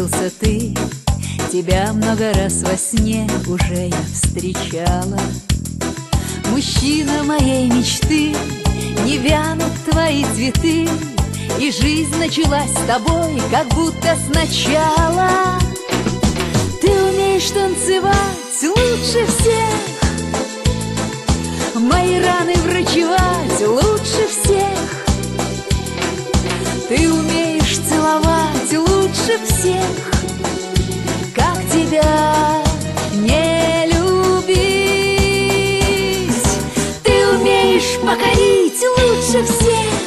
снился ты, тебя много раз во сне уже я встречала. Мужчина моей мечты, не вянут твои цветы, и жизнь началась с тобой, как будто сначала. Ты умеешь танцевать лучше всех, мои раны врачевать лучше всех. Ты умеешь целовать лучше всех, как тебя не любить. Ты умеешь покорить лучше всех,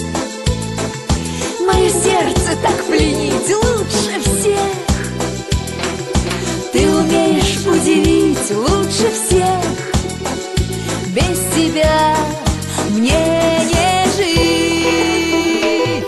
мое сердце так пленить лучше всех. Ты умеешь удивить лучше всех, без тебя мне не жить.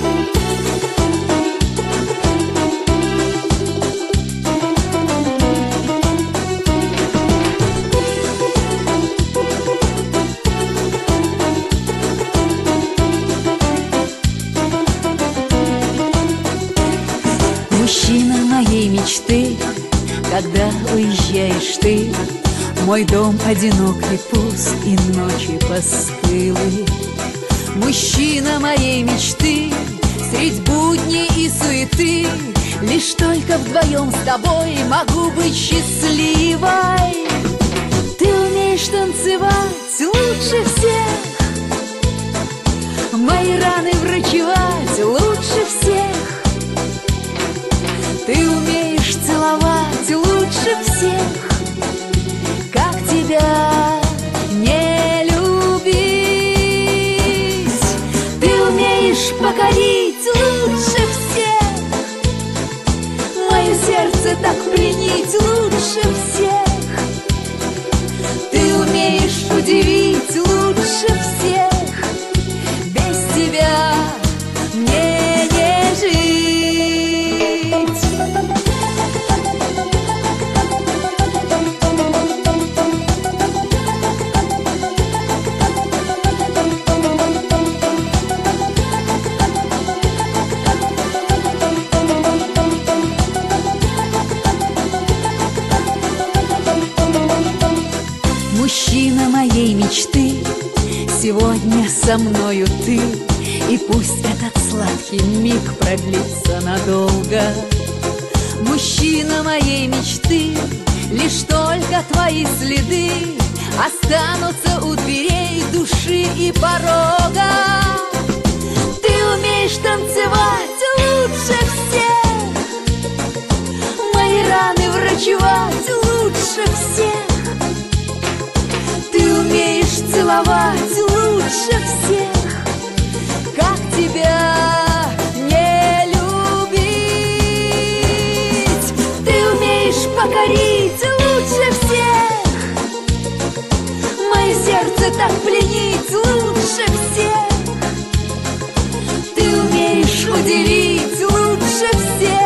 Мужчина моей мечты, когда уезжаешь ты, мой дом одинокий пуст и ночи постылы. Мужчина моей мечты, средь будней и суеты, лишь только вдвоем с тобой могу быть счастливой. Ты умеешь танцевать лучше всех, мои раны врачевать лучше всех. Ты умеешь целовать лучше всех, как тебя не любить. Ты умеешь покорить лучше всех, мое сердце так пленить лучше всех. Ты умеешь удивить лучше всех, без тебя мне не жить. Мужчина моей мечты, сегодня со мною ты, и пусть этот сладкий миг продлится надолго. Мужчина моей мечты, лишь только твои следы останутся у дверей души и порога. Ты умеешь танцевать лучше всех, мои раны врачевать лучше всех. Ты умеешь целовать лучше всех, как тебя не любить. Ты умеешь покорить лучше всех, мое сердце так пленить лучше всех. Ты умеешь удивить лучше всех,